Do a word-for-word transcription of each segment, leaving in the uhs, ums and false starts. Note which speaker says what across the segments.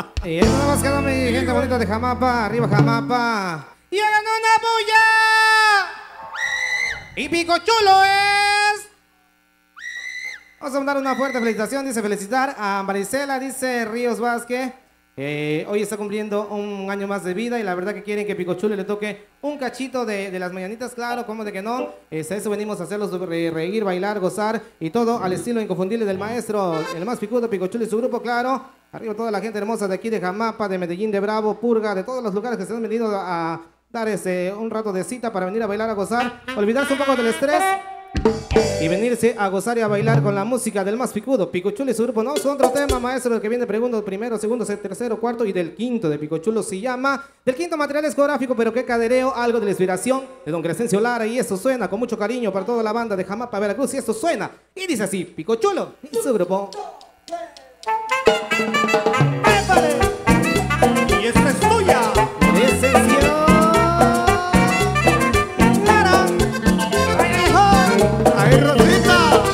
Speaker 1: Y eso nada más quedó mi gente bonita de Jamapa, arriba Jamapa. ¡Y hagan una bulla! ¡Y Pico Chulo es! Vamos a mandar una fuerte felicitación, dice felicitar a Marisela, dice Ríos Vázquez. Eh, hoy está cumpliendo un año más de vida y la verdad que quieren que Pico Chulo le toque un cachito de, de las mañanitas, claro, como de que no. Es eso venimos a hacerlos re, reír, bailar, gozar y todo al estilo inconfundible del maestro, el más picudo, Pico Chulo y su grupo, claro. Arriba toda la gente hermosa de aquí de Jamapa, de Medellín, de Bravo, Purga, de todos los lugares que se han venido a dar ese, un rato de cita para venir a bailar, a gozar, olvidarse un poco del estrés y venirse a gozar y a bailar con la música del más picudo, Pico Chulo y su grupo. No, es otro tema, maestro, el que viene segundo, primero, segundo, tercero, cuarto y del quinto de Pico Chulo se llama. Del quinto material discográfico, pero qué cadereo, algo de la inspiración de don Crescencio Lara. Y esto suena con mucho cariño para toda la banda de Jamapa, Veracruz. Y esto suena, y dice así, Pico Chulo y su grupo.
Speaker 2: Y esta es tuya.
Speaker 1: Crescencio.
Speaker 2: ¡Ay, Rosita!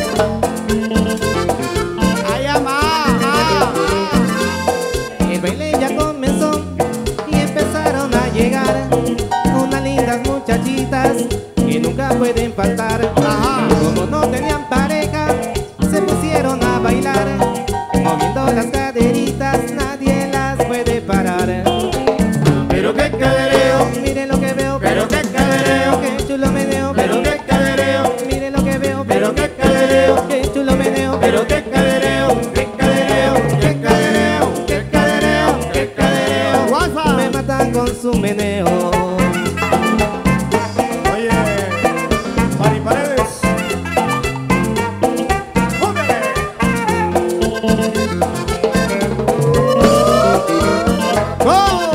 Speaker 1: ¡Ay, amá! El baile ya comenzó y empezaron a llegar unas lindas muchachitas que nunca pueden faltar.
Speaker 2: Ajá.
Speaker 1: Como no tenían pareja, se pusieron a bailar, moviendo las caderitas, nadie las puede parar.
Speaker 2: Pero qué cadereo,
Speaker 1: Miren lo que veo,
Speaker 2: pero qué cadereo,
Speaker 1: qué chulo meneo,
Speaker 2: pero qué cadereo,
Speaker 1: miren lo que veo,
Speaker 2: pero qué cadereo,
Speaker 1: qué chulo meneo,
Speaker 2: pero qué cadereo, qué cadereo, qué cadereo, qué cadereo, qué cadereo. WhatsApp.
Speaker 1: me matan con su meneo.
Speaker 2: Oye, Mari Paredes. ¡Jódele! ¡Oh!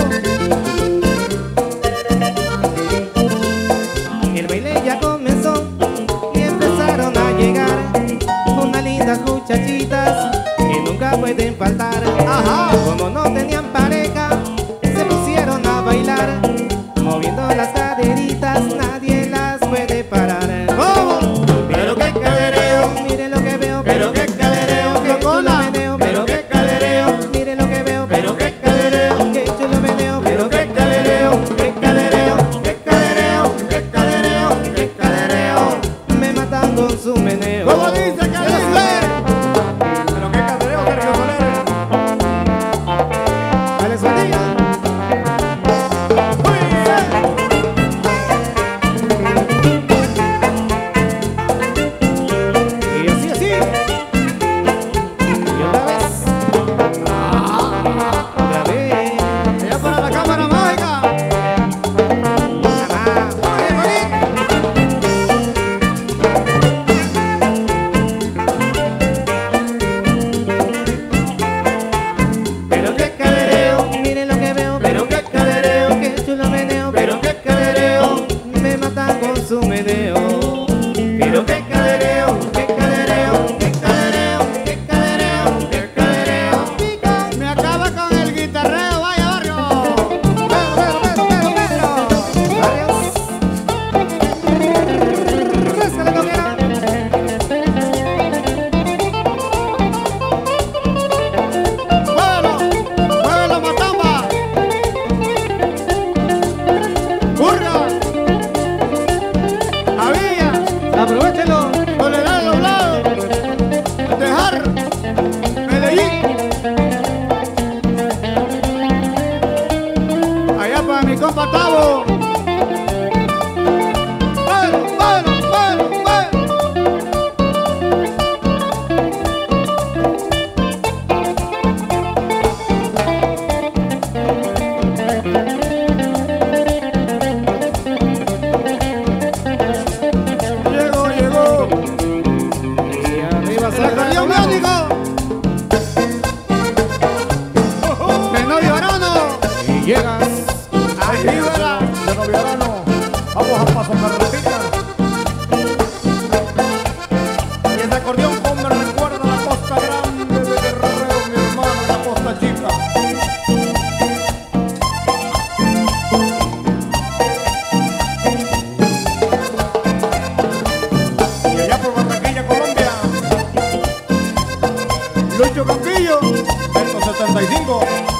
Speaker 1: El baile ya comenzó y empezaron a llegar unas lindas muchachitas que nunca pueden faltar.
Speaker 2: Ajá.
Speaker 1: Como no tenían pareja, se pusieron a bailar, moviendo las caderitas, nadie las puede parar.
Speaker 2: ¿Cómo? Pero qué cadereo,
Speaker 1: Miren lo que veo,
Speaker 2: pero qué cadereo,
Speaker 1: qué chulo
Speaker 2: Locola.
Speaker 1: meneo,
Speaker 2: Pero qué cadereo,
Speaker 1: miren lo que veo,
Speaker 2: pero qué cadereo,
Speaker 1: qué chulo meneo,
Speaker 2: pero qué cadereo, qué cadereo, qué cadereo, qué cadereo, qué cadereo.
Speaker 1: me matan con su meneo.
Speaker 2: ¿Cómo dice que dice? Pero qué cadereo, Sergio Soler.
Speaker 1: Alex Padilla. Y así, así. Y otra vez. Otra vez.
Speaker 2: Allá para la cámara mágica.
Speaker 1: Ah,
Speaker 2: Oye,
Speaker 1: pero qué cadereo, miren lo que veo,
Speaker 2: pero qué cadereo,
Speaker 1: qué chulo meneo,
Speaker 2: pero qué cadereo,
Speaker 1: me matan con su meneo.
Speaker 2: pero qué cadereo, qué cadereo, qué cadereo, qué cadereo, qué cadereo. Me acaba con el guitarreo, vaya barrio.
Speaker 1: Pero, pero, pero, pero, pero. Adiós. Réscale, coquera.
Speaker 2: ¡Muévelo! ¡Muévelo, Matamba! ¡Burra! ¡Avilla!
Speaker 1: Aprovechelo.
Speaker 2: ¡Soledad doblado! ¡Dejar! ¡Medellín! Allá para mi compa Tavo. ¡Muévelo, muévelo, muévelo, muévelo! Llegó, llegó.
Speaker 1: Y arriba
Speaker 2: ¡El acordeón médico! ¡Menor Llorano!
Speaker 1: y llegas.
Speaker 2: ¡Arriba! De Noviarano. Vamos a paso carretita. Y ese acordeón como me recuerda a la costa grande de Guerrero, mi hermano, la costa chica. Y allá por Barranquilla, Colombia, Lucho Campillo, ciento setenta y cinco.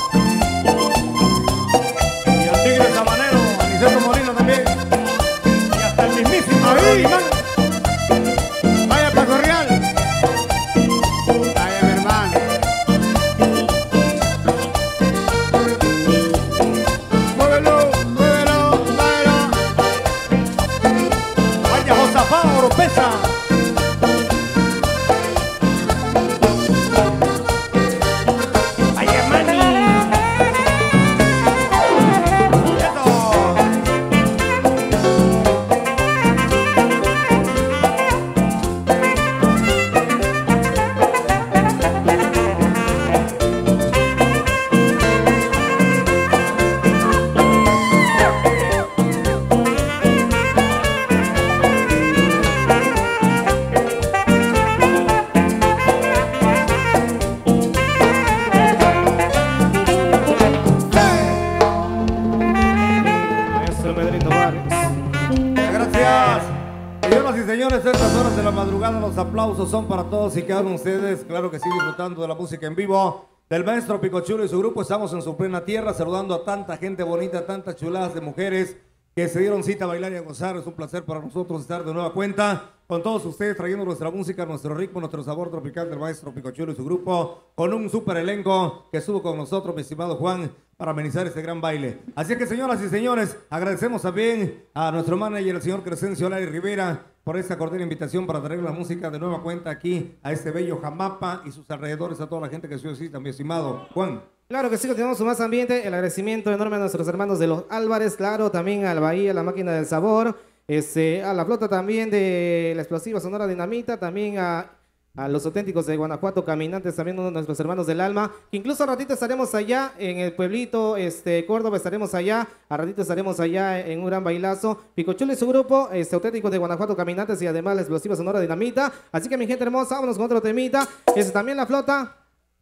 Speaker 2: madrugada los aplausos son para todos y cada uno de ustedes, claro que sí, disfrutando de la música en vivo del maestro Picochulo y su grupo. Estamos en su plena tierra saludando a tanta gente bonita, tantas chuladas de mujeres que se dieron cita a bailar y a gozar. Es un placer para nosotros estar de nueva cuenta con todos ustedes trayendo nuestra música, nuestro ritmo, nuestro sabor tropical del maestro Picochulo y su grupo, con un super elenco que estuvo con nosotros, mi estimado Juan, para amenizar este gran baile. Así que, señoras y señores, agradecemos también a nuestro manager, el señor Crescencio Lari Rivera, por esta cordial invitación para traer la música de nueva cuenta aquí a este bello Jamapa y sus alrededores, a toda la gente que se visita, mi estimado Juan.
Speaker 1: Claro que sí, continuamos con más ambiente. El agradecimiento enorme a nuestros hermanos de los Álvarez, claro, también al Bahía, la Máquina del Sabor, este, a la flota también de la explosiva Sonora Dinamita, también a, a los auténticos de Guanajuato Caminantes, también uno de nuestros hermanos del alma, que incluso a ratito estaremos allá en el pueblito este, Córdoba, estaremos allá, a ratito estaremos allá en un gran bailazo. Picochulo y su grupo, este, auténticos de Guanajuato Caminantes y además la explosiva Sonora Dinamita. Así que mi gente hermosa, vámonos con otro temita. Este, también la flota.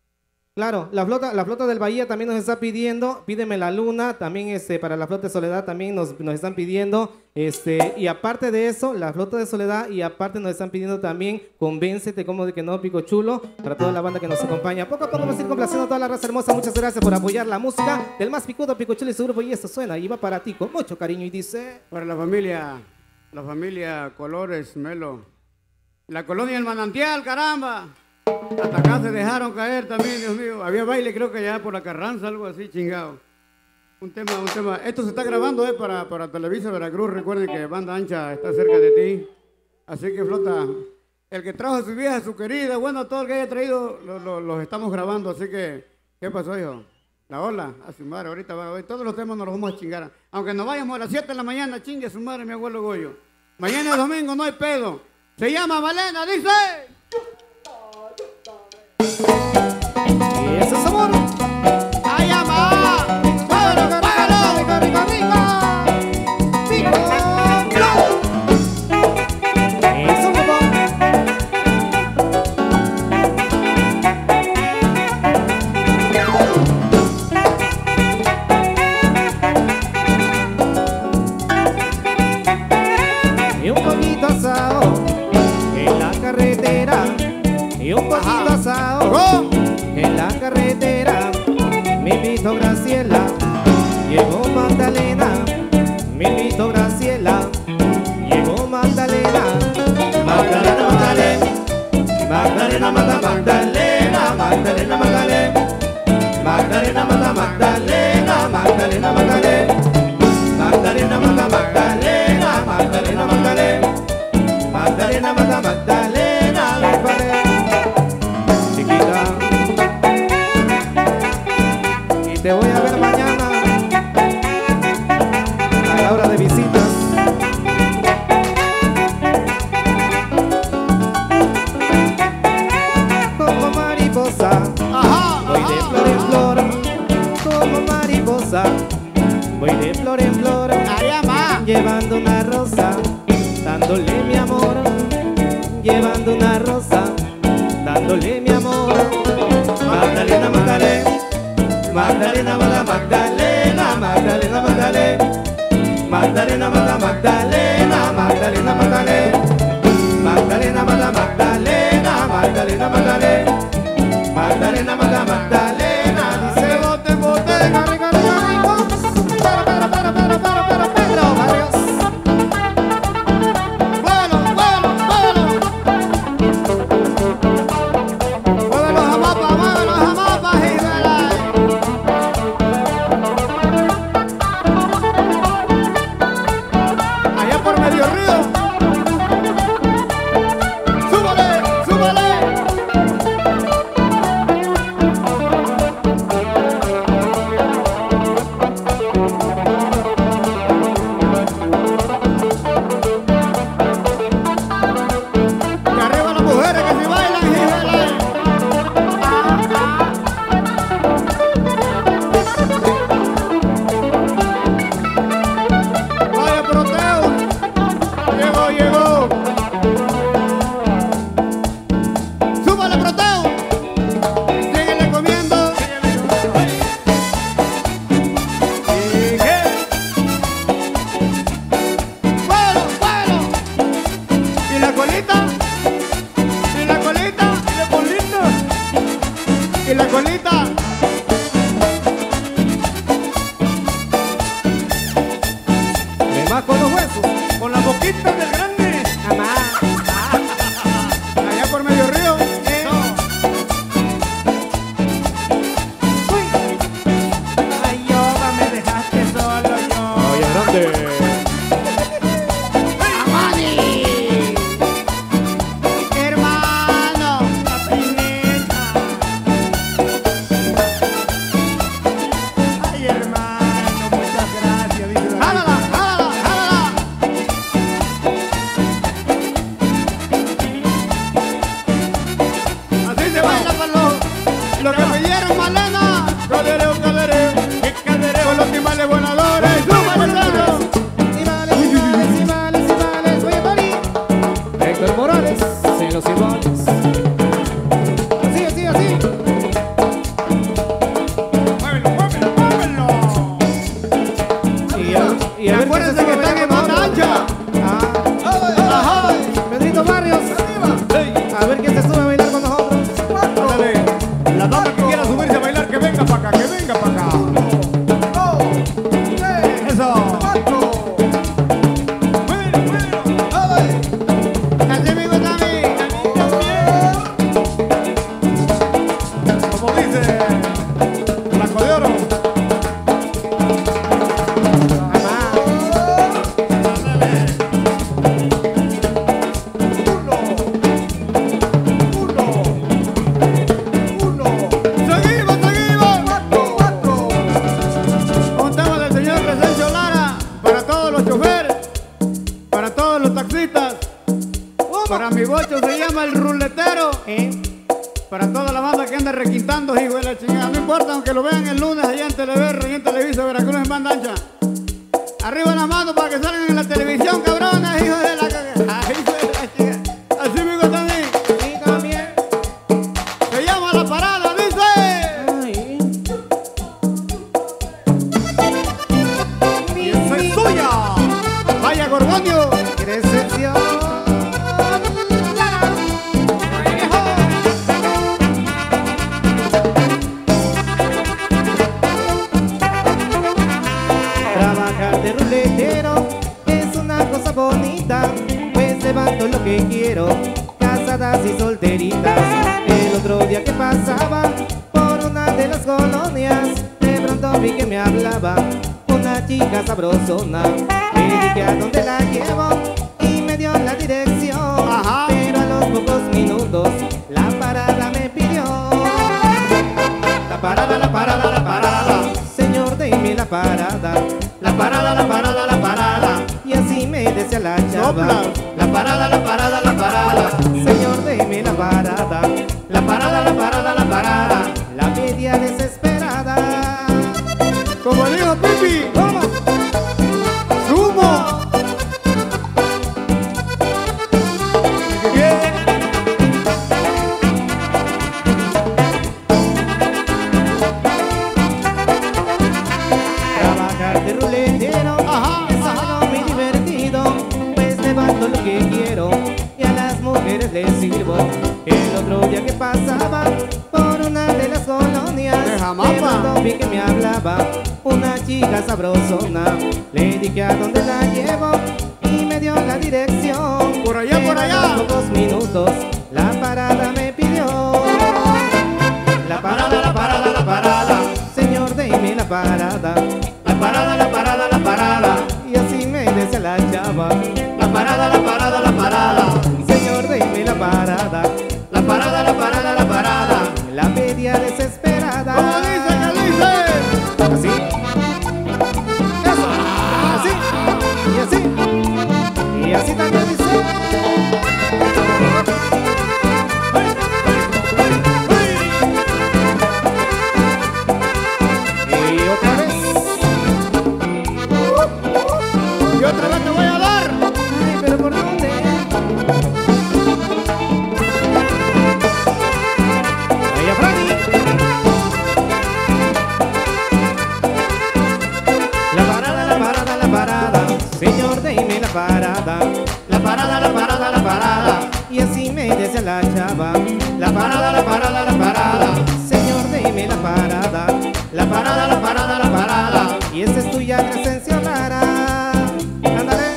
Speaker 1: Claro, la flota, la flota del Bahía también nos está pidiendo, pídeme la luna, también este, para la flota de Soledad también nos, nos están pidiendo, este, y aparte de eso, la flota de Soledad, y aparte nos están pidiendo también, convéncete como de que no, Picochulo, para toda la banda que nos acompaña. Poco a poco vamos a ir complaciendo a toda la raza hermosa. Muchas gracias por apoyar la música del más picudo Picochulo y su grupo, y esto suena y va para ti con mucho cariño y dice...
Speaker 3: Para la familia, la familia Colores Melo, la colonia El Manantial, caramba. Hasta acá se dejaron caer también, Dios mío. Había baile, creo que ya por la Carranza, algo así, chingado. Un tema, un tema. Esto se está grabando eh, para, para Televisa Veracruz. Recuerden que Banda Ancha está cerca de ti. Así que, flota, el que trajo a su vieja, a su querida, bueno, todo el que haya traído, los lo, lo estamos grabando. Así que, ¿qué pasó, hijo? La ola, a su madre, ahorita va, hoy todos los temas nos los vamos a chingar. Aunque nos vayamos a las siete de la mañana, chingue a su madre, mi abuelo Goyo. Mañana es domingo, no hay pedo. Se llama Valena, dice...
Speaker 1: Y ese es amor.
Speaker 3: ¡Ay, amá! ¡Págalo, págalo!
Speaker 1: ¡Rico, rico, rico! ¡Pico! ¡Eso, papá! Y un poquito asado en la carretera. Y un poquito asado en la carretera. Me invitó Graciela, llegó Magdalena. Me invitó Graciela, llegó Magdalena. Magdalena, Magdalena, Magdalena, manda Magdalena, Magdalena, Magdalena, Magdalena, manda Magdalena, Magdalena, Magdalena, Magdalena, manda Magdalena, Magdalena, Magdalena, Magdalena, manda Magdalena, Magdalena. Chiquita, y te voy a ver mañana a la hora de visitas. Como mariposa, voy de flor en flor. Como mariposa, voy de flor en flor. Llevando una rosa, dándole mi amor. Llevando una rosa, dándole mi amor. Magdalena, Magdalena, Magdalena, manda Magdalena, Magdalena, Magdalena, Magdalena, manda Magdalena, Magdalena, Magdalena, Magdalena, manda Magdalena, Magdalena, Magdalena, Magdalena, manda Magdalena. Dice bote, bote, rico, rico, rico. Para, para, para, para, para, para, Pedro Barrios.
Speaker 3: llama El Ruletero.
Speaker 1: ¿Eh?
Speaker 3: Para toda la banda que anda requintando, hijo de la chingada. No importa, aunque lo vean el lunes allá en Telever, y en Televisa, Veracruz, en banda ancha. Arriba la mano para que salgan en la televisión, cabrones, hijos de la cagada. Ay, hijo de la chingada. Así me gusta a mí.
Speaker 1: Sí, también.
Speaker 3: Se llama La Parada, dice.
Speaker 1: Ay.
Speaker 3: Y esa es suya. Vaya Gorgonio.
Speaker 1: ¡Qué decepción! Trabajar de ruletero es una cosa bonita, pues levanto lo que quiero, casadas y solteritas. El otro día que pasaba por una de las colonias, de pronto vi que me hablaba una chica sabrosona. Le dije a dónde la llevo y me dio la dirección.
Speaker 3: Ajá.
Speaker 1: Pero a los pocos minutos la parada me pidió. La parada, la parada, la parada. Señor, deme la parada. La parada, la parada, la parada. Y así me decía la chava.
Speaker 3: Sopla.
Speaker 1: La parada, la parada, la parada. Señor, deme la parada. La parada, la parada, la parada. La pedía desesperada.
Speaker 3: Como dijo Pipi.
Speaker 1: ¿Cómo?
Speaker 3: ¡Sumo!
Speaker 1: Trabajar de ruletero
Speaker 3: Ajá,
Speaker 1: es algo muy divertido, pues levanto lo que quiero y a las mujeres les sirvo. El otro día que pasaba por una de las colonias,
Speaker 3: De Jamapa.
Speaker 1: de pronto vi que me hablaba una chica sabrosona. Le dije a dónde la llevo y me dio la dirección.
Speaker 3: Por allá, por
Speaker 1: Pero
Speaker 3: allá.
Speaker 1: a los pocos minutos la parada me pidió. La parada, la parada, la parada. Señor, deme la parada. La parada, la parada, la parada. Y así me decía la chava. La parada, la parada, la parada. Señor, deme la parada. La parada, la parada, la parada. La pedía desesperada.
Speaker 3: ¿Cómo dice que dice?
Speaker 1: Así. Eso. Así. Y así. Y así también dice. Y otra vez.
Speaker 3: Y otra vez te voy a dar.
Speaker 1: Ay, pero ¿por dónde? Vaya, Franny. La parada, la parada, la parada. Señor, deme la parada. La parada, la parada, la parada. Y así me decía la chava. La parada, la parada, la parada. Señor, deme la parada. La parada, la parada, la parada. Y esa es tuya presencia rara. Ándale.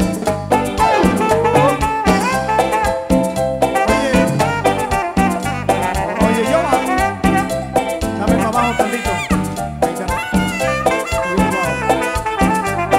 Speaker 2: Oye, yo, dame para abajo tantito. Ahí está. Muy abajo.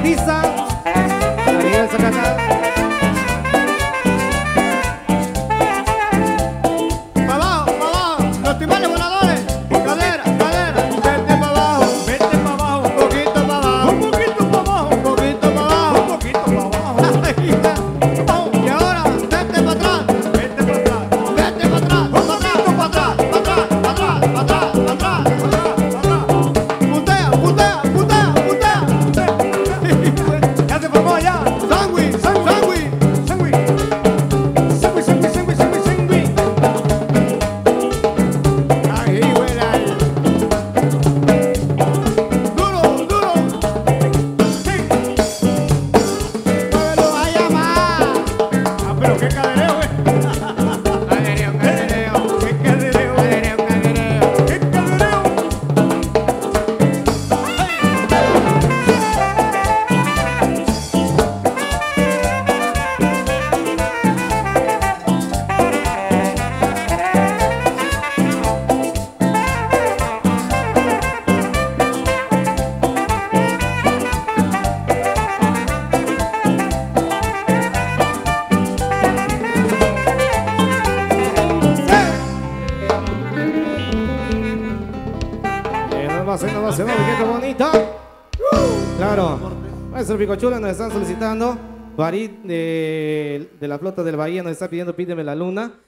Speaker 1: Melissa, Ariel Zacatá.
Speaker 3: Pa' abajo, pa' abajo, los timbales voladores. Cadera, cadera, vete pa' abajo,
Speaker 2: Vete para abajo.
Speaker 3: un poquito pa' abajo,
Speaker 2: Un poquito para abajo.
Speaker 3: un poquito pa' abajo.
Speaker 2: Un poquito para abajo.
Speaker 3: Y ahora, vete pa' atrás,
Speaker 2: Vete para atrás.
Speaker 3: vete pa' atrás, pa' atrás, pa' atrás, pa' atrás, pa' atrás, pa' atrás, pa' atrás. Puntea, puntea, puntea, puntea.
Speaker 2: Ya se formó ya.
Speaker 3: Sándwich, sándwich.
Speaker 2: Sangui. Sangui, sangui, sangui, sangui, sangui.
Speaker 3: Ahí, güey, ahí. Duro, duro. Muévelo, vaya más.
Speaker 2: Ah, pero qué cadereo, eh.
Speaker 3: Cadereo, cadereo.
Speaker 2: Qué cadereo.
Speaker 3: Cadereo, cadereo.
Speaker 2: Qué cadereo.
Speaker 1: Eh, no va a ser, no va a ser, no, qué bonito. Claro, maestro Picochulo nos están solicitando. Farid de, de la flota del Bahía nos está pidiendo Pídeme la Luna.